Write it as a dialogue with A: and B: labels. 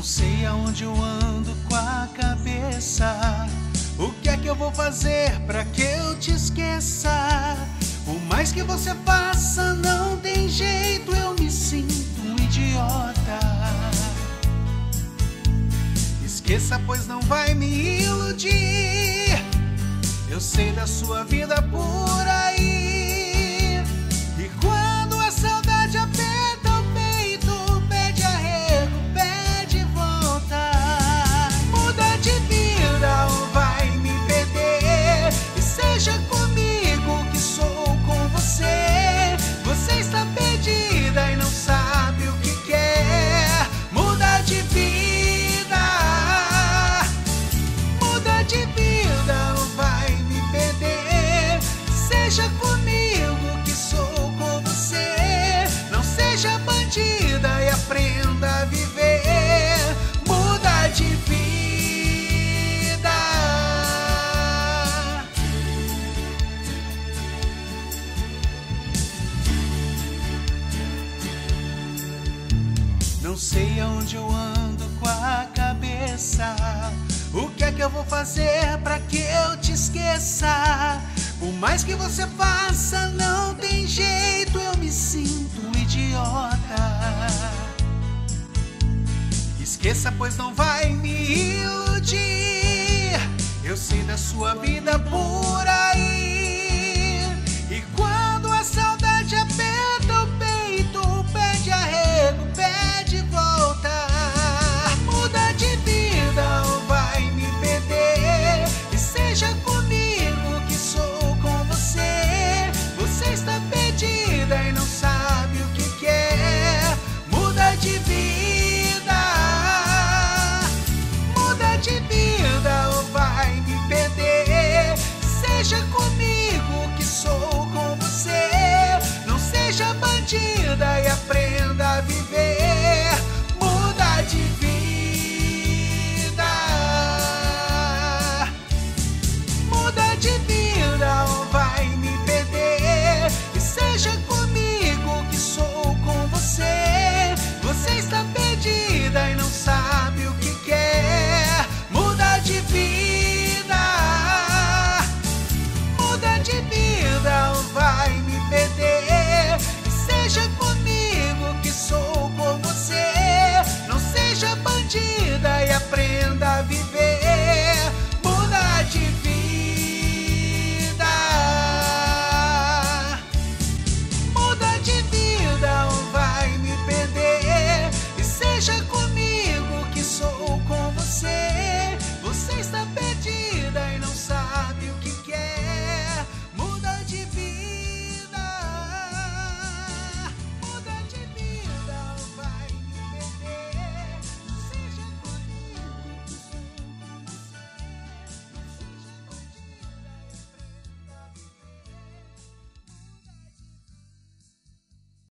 A: Não sei aonde eu ando com a cabeça. O que é que eu vou fazer pra que eu te esqueça? Por mais que você faça, não tem jeito, eu me sinto um idiota. Esqueça, pois não vai me iludir. Eu sei da sua vida por aí. E quando a saudade aperta o peito, pede arrego, pede volta. Muda de vida ou vai me perder. E seja comigo que sou com você. Você está perdida e não sabe o que quer. Muda de vida. Muda de vida ou vai me perder. Seja comigo que sou com você. Não seja bandida e aprenda a viver. Muda de vida. Não sei aonde eu ando com a cabeça. O que é que eu vou fazer pra que eu te esqueça? Por mais que você faça, não tem jeito, eu me sinto um idiota. Esqueça, pois não vai me iludir. Eu sei da sua vida por aí. E quando a saudade aperta o peito, pede arrego, pede volta. Muda de vida ou vai me perder. E seja comigo que sou com você. Você está perdida e não sabe o que quer. Muda de vida. Muda de vida ou vai me perder. Seja comigo